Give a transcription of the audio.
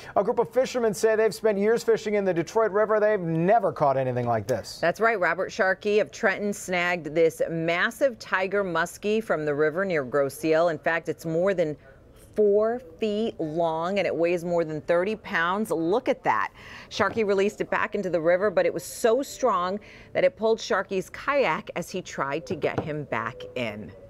A group of fishermen say they've spent years fishing in the Detroit River. They've never caught anything like this. That's right. Robert Sharkey of Trenton snagged this massive tiger muskie from the river near Grosse Ile. In fact, it's more than 4 feet long and it weighs more than 30 pounds. Look at that. Sharkey released it back into the river, but it was so strong that it pulled Sharkey's kayak as he tried to get him back in.